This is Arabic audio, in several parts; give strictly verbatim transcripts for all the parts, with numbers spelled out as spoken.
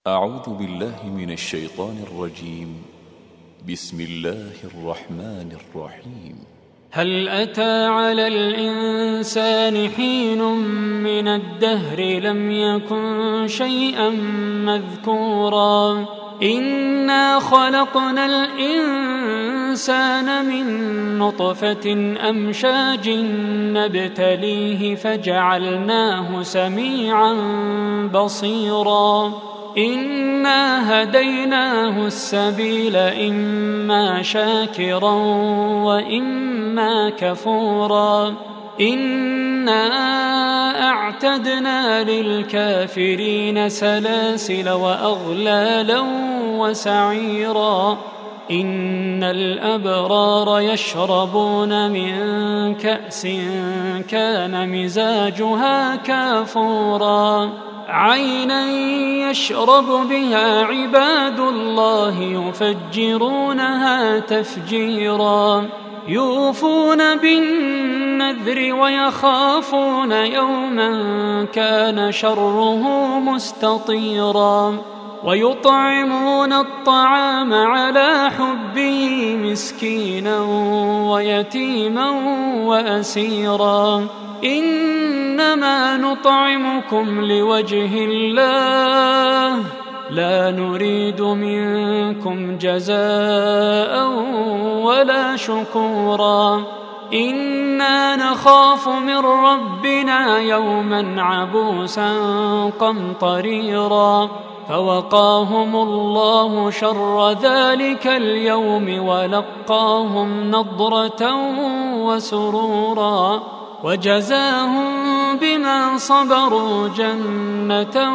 أعوذ بالله من الشيطان الرجيم. بسم الله الرحمن الرحيم. هل أتى على الإنسان حين من الدهر لم يكن شيئا مذكورا إنا خلقنا الإنسان من نطفة أمشاج نبتليه فجعلناه سميعا بصيرا إنا هديناه السبيل إما شاكرا وإما كفورا إنا أعتدنا للكافرين سلاسل وأغلالا وسعيرا إن الأبرار يشربون من كأس كان مزاجها كافورا عينا يشرب بها عباد الله يفجرونها تفجيرا يوفون بالنذر ويخافون يوما كان شره مستطيرا ويطعمون الطعام على حبه مسكينا ويتيما وأسيرا إنما نطعمكم لوجه الله لا نريد منكم جزاء ولا شكورا إنا نخاف من ربنا يوما عبوسا قمطريرا فوقاهم الله شر ذلك اليوم ولقاهم نضرة وسرورا وجزاهم بما صبروا جنة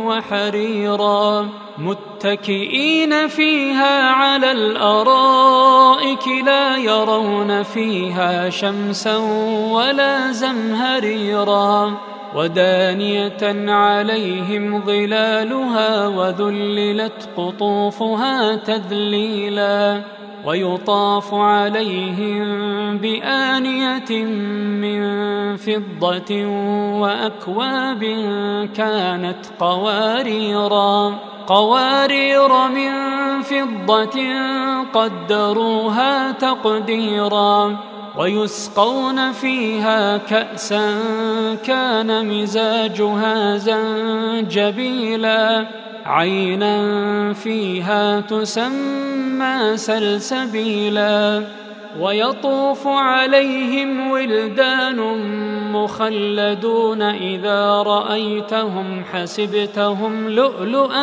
وحريرا متكئين فيها على الأرائك لا يرون فيها شمسا ولا زمهريرا ودانية عليهم ظلالها وذللت قطوفها تذليلا ويطاف عليهم بآنية من فضة وأكواب كانت قواريرا قوارير من فضة قدروها تقديرا ويسقون فيها كأسا كان مزاجها زنجبيلا عينا فيها تسمى سلسبيلا ويطوف عليهم ولدان مخلدون إذا رأيتهم حسبتهم لؤلؤا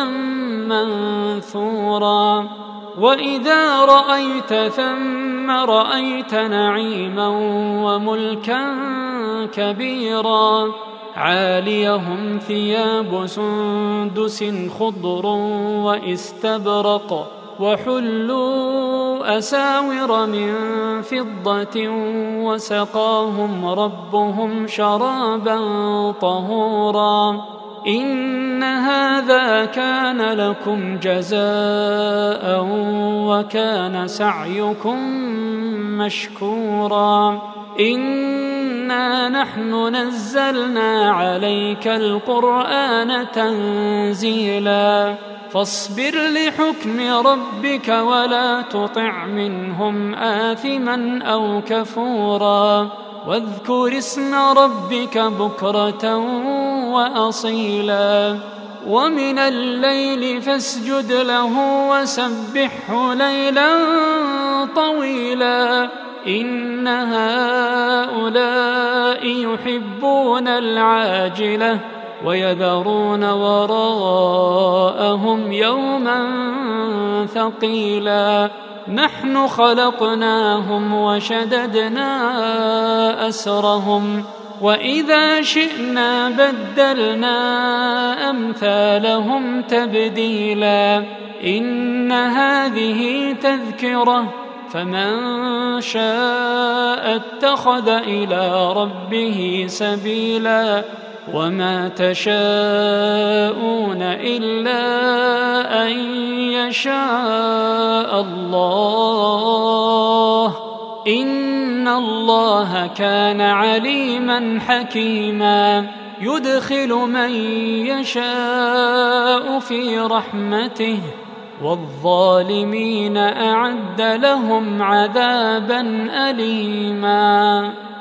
منثورا وإذا رأيت ثم رأيت نعيما وملكا كبيرا عاليهم ثياب سندس خضر واستبرق وحلوا أساور من فضة وسقاهم ربهم شرابا طهورا إن هذا كان لكم جزاء وكان سعيكم مشكورا إنا نحن نزلنا عليك القرآن تنزيلا فاصبر لحكم ربك ولا تطع منهم آثما أو كفورا واذكر اسم ربك بكرة وأصيلا ومن الليل فاسجد له وسبحه ليلا طويلا إن هؤلاء يحبون العاجلة ويذرون وراءهم يوما ثقيلا نحن خلقناهم وشددنا أسرهم وإذا شئنا بدلنا أمثالهم تبديلا إن هذه تذكرة فمن شاء اتخذ إلى ربه سبيلا وما تشاءون إلا أن يشاء الله إن الله كان عليما حكيما يدخل من يشاء في رحمته والظالمين أعد لهم عذابا أليما.